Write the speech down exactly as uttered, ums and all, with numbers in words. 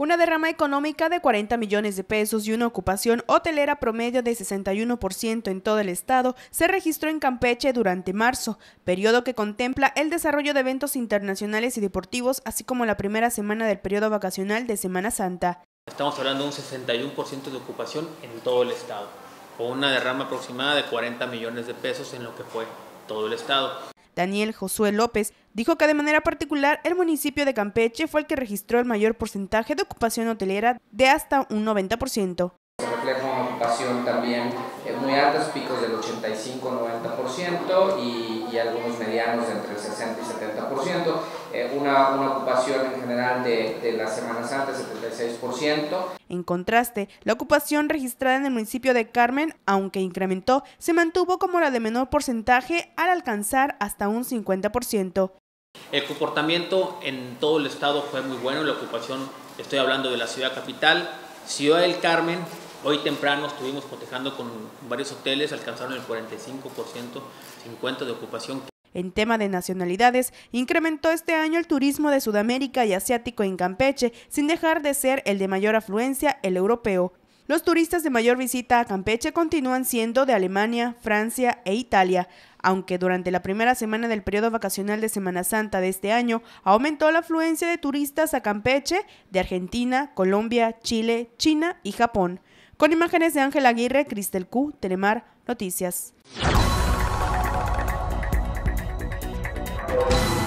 Una derrama económica de cuarenta millones de pesos y una ocupación hotelera promedio de sesenta y uno por ciento en todo el estado se registró en Campeche durante marzo, periodo que contempla el desarrollo de eventos internacionales y deportivos, así como la primera semana del periodo vacacional de Semana Santa. Estamos hablando de un sesenta y uno por ciento de ocupación en todo el estado, con una derrama aproximada de cuarenta millones de pesos en lo que fue todo el estado. Daniel Josué López dijo que de manera particular el municipio de Campeche fue el que registró el mayor porcentaje de ocupación hotelera de hasta un noventa por ciento. Se refleja una ocupación también eh, muy alta, picos del ochenta y cinco a noventa por ciento y, y algunos medianos de entre el sesenta y setenta por ciento. Eh, una, una ocupación en general de, de la Semana Santa, setenta y seis por ciento. En contraste, la ocupación registrada en el municipio de Carmen, aunque incrementó, se mantuvo como la de menor porcentaje al alcanzar hasta un cincuenta por ciento. El comportamiento en todo el estado fue muy bueno, la ocupación, estoy hablando de la ciudad capital, Ciudad del Carmen. Hoy temprano estuvimos cotejando con varios hoteles, alcanzaron el cuarenta y cinco por ciento, cincuenta por ciento de ocupación. En tema de nacionalidades, incrementó este año el turismo de Sudamérica y asiático en Campeche, sin dejar de ser el de mayor afluencia, el europeo. Los turistas de mayor visita a Campeche continúan siendo de Alemania, Francia e Italia, aunque durante la primera semana del periodo vacacional de Semana Santa de este año aumentó la afluencia de turistas a Campeche de Argentina, Colombia, Chile, China y Japón. Con imágenes de Ángel Aguirre, Cristel Q, Telemar Noticias.